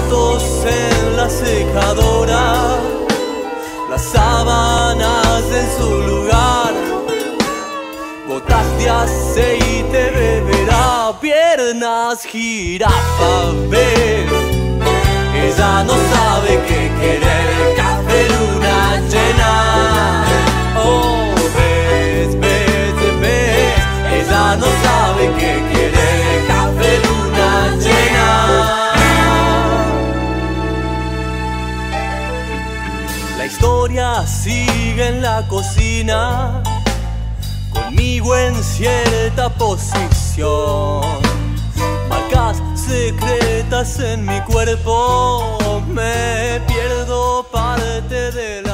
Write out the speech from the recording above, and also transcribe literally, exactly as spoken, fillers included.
zapatos en la secadora, las sábanas en su lugar, gotas de aceite beberá, piernas jirafa, ves. Ella no sabe qué querer, café luna llena. Oh, ves, ves, ves. Ella no sabe qué querer, café luna llena. La historia sigue en la cocina, conmigo en cierta posición. Marcas secretas en mi cuerpo, me pierdo parte del